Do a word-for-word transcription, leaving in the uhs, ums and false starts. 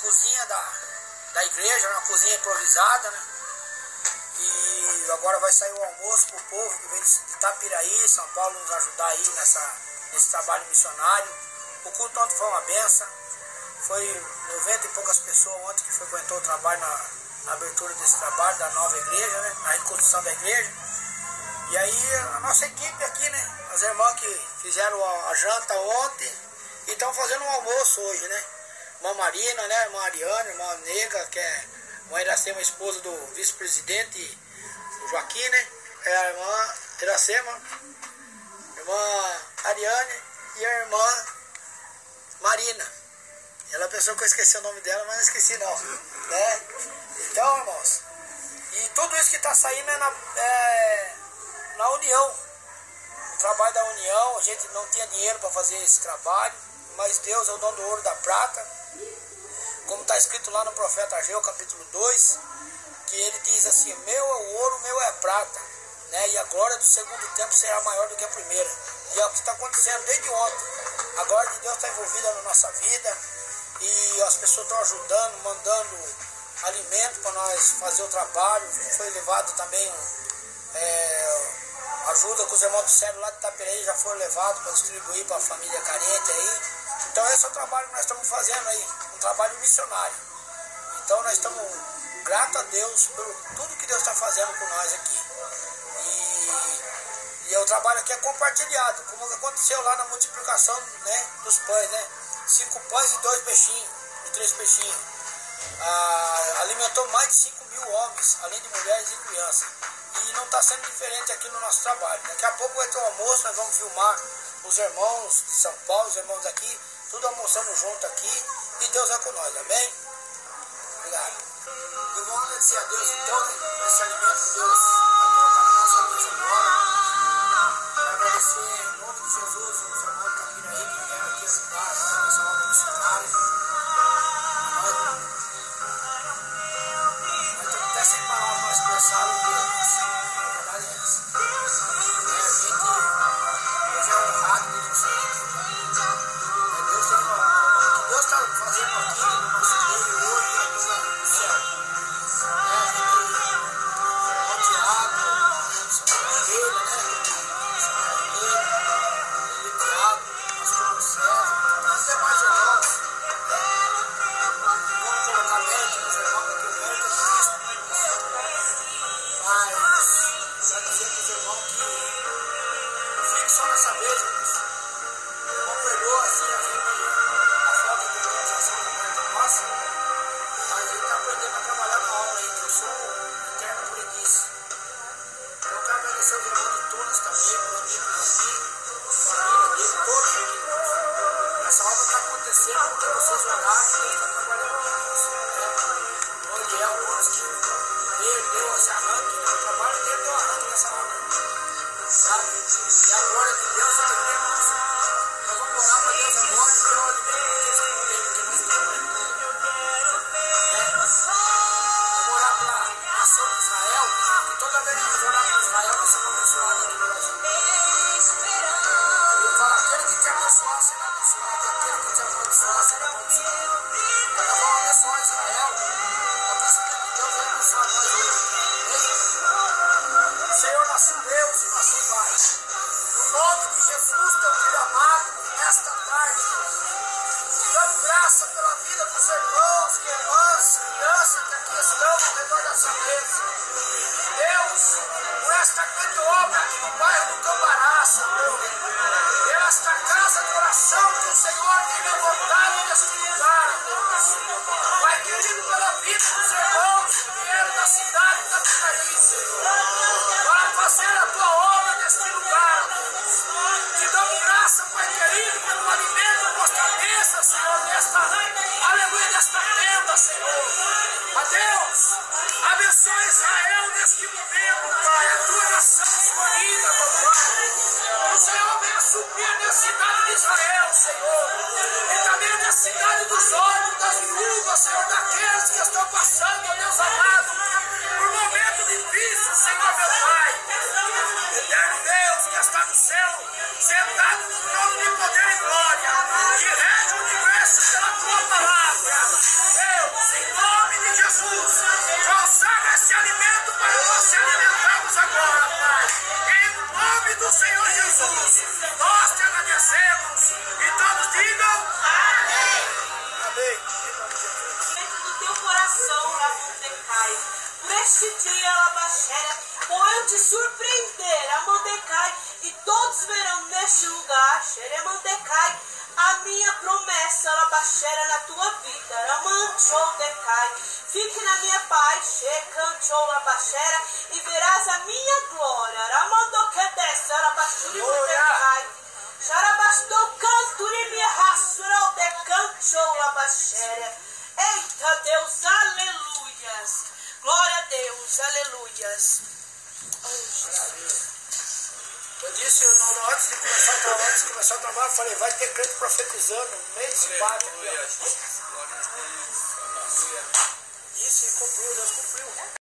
cozinha da, da igreja, uma cozinha improvisada, né? E agora vai sair o almoço pro povo que vem de Itapiraí, São Paulo, nos ajudar aí nessa, nesse trabalho missionário. O culto ontem foi uma benção. Foi noventa e poucas pessoas ontem que frequentou o trabalho na, na abertura desse trabalho, da nova igreja, né? Na reconstrução da igreja. E aí a nossa equipe aqui, né? As irmãs que fizeram a, a janta ontem e estão fazendo um almoço hoje, né? Irmã Marina, né? Irmã Ariane, irmã Nega, que é irmã Iracema, esposa do vice-presidente Joaquim, né? É a irmã Iracema, irmã Ariane e a irmã Marina. Ela pensou que eu esqueci o nome dela, mas não esqueci não, né? Então, irmãos, e tudo isso que está saindo é na, é, na união, o trabalho da união. A gente não tinha dinheiro para fazer esse trabalho, mas Deus é o dono do ouro e da prata, como está escrito lá no profeta Ageu, capítulo dois, que ele diz assim: meu é o ouro, meu é a prata, né? E a glória do segundo tempo será maior do que a primeira. E é o que está acontecendo desde ontem. A glória de Deus está envolvida na nossa vida, e as pessoas estão ajudando, mandando alimento para nós fazer o trabalho. Foi levado também é, ajuda com os irmãos do Célio lá de Itapiraí, já foram levados para distribuir para a família carente aí. Então esse é o trabalho que nós estamos fazendo aí, um trabalho missionário. Então nós estamos gratos a Deus por tudo que Deus está fazendo com nós aqui. E, e o trabalho aqui é compartilhado, como aconteceu lá na multiplicação, né, dos pães, né? Cinco pães e dois peixinhos, e três peixinhos. Ah, alimentou mais de cinco mil homens, além de mulheres e crianças. E não está sendo diferente aqui no nosso trabalho. Daqui a pouco vai ter um almoço, nós vamos filmar os irmãos de São Paulo, os irmãos daqui, tudo almoçando junto aqui. E Deus é com nós, amém? Obrigado. E vamos agradecer a Deus então, né, esse alimento que Deus vai colocar na nossa mesa agora. Quero agradecer em nome de Jesus, os irmãos que estão vindo aí, que vieram aqui ajudar nessa obra missionária. Nós, nós estamos até sem palavras para expressar o Deus. A verdade é essa. É, a gente hoje é honrado de Deus. É Deus tem uma, o que Deus está fazendo aqui no nosso meio hoje é do céu. É, a gente, o Tiago, São Vermelho, né? São Vermelho, ele, Tiago, pastor César, os demais irmãos. Vamos colocar mérito nos irmãos, porque o mérito é Cristo. Mas, já dizer para os irmãos que não fique só nessa vez, irmãos. O irmão perdoa assim a gente, a falta de organização da parte nossa, mas ele está aprendendo a trabalhar na obra ainda. Eu sou um eterno preguiça. Então eu quero agradecer os irmãos de Tunas também, os amigos aqui, família dele, todos aqui. Essa obra está acontecendo porque vocês oraram e Deus está trabalhando com isso. Né? O Eliel, todos que deu, deu esse arranque, né? O trabalho dele deu arranque nessa obra. Sabe? E a glória de Deus é que temos. Nós vamos orar para Deus agora e ter o alimento para aqueles que comerem, que nós estamos vamos orar para a nação de Israel, e toda vez que nós oramos para Israel, nós somos abençoados aqui no Brasil. Ele fala: aquele que te abençoar será abençoado, e aquele que te abençoar será abençoado. Então nós vamos abençoar Israel, a princípio de Deus vai abençoar nós hoje. Senhor, nosso Deus e nosso Pai, no nome de Jesus, teu filho amado, nesta tarde, te damos graça pela vida dos irmãos e irmãs, crianças que aqui estão ao redor dessa mesa. Deus, por esta grande obra aqui no bairro do Cambará, Senhor, esta casa de oração que o Senhor tem levantado neste lugar, Deus. Pai querido, pela vida dos irmãos que vieram da cidade da Itapiraí, Senhor, para fazer a tua obra neste lugar, Deus. Te damos graça, Pai querido, pelo alimento da nossa mesa, Senhor, nesta, aleluia, nesta tenda, Senhor. A Deus, abençoe Israel neste momento, Pai, a tua nação escolhida, meu Pai. O Senhor venha suprir a necessidade de Israel, Senhor, e também a necessidade dos órgãos, das viúvas, Senhor, daqueles que estão passando, meu Deus amado, por momentos difíceis, Senhor, meu Pai. Eterno Deus que está no céu, sentado no trono de poder e glória, que rege o universo pela tua palavra. Deus, Jesus, nós te agradecemos. E todos digam amém. Amém. Dentro do teu coração, Ramondecai. Por este dia, Labaxéria, vou eu te surpreender, Amandecai, e todos verão neste lugar, Xeremandecai, a minha promessa, Labaxéria, na tua vida, Ramanchodecai. Fique na minha paz, Xecanchou, Labaxéria, e verás a minha glória, Ramandoquedessa, Labaxurimandecai. Xarabastou canturi minha raçura, decanchou, Labaxéria. Eita Deus, aleluias. Glória a Deus, aleluias. Eu disse, eu, não, antes de começar a trabalhar, antes de começar a trabalhar, eu falei, vai ter crente profetizando no meio desse parque aqui, ó. Isso, e cumpriu, Deus cumpriu.